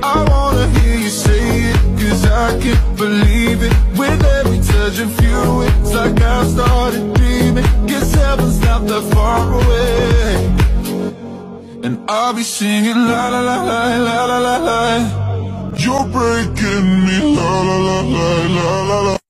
I wanna hear you say it, 'cause I can't believe it. With every touch of you, it's like I've started dreaming. Guess heaven's not that far away. And I'll be singing la la la la la la la la. You're breaking me la la la la la la la.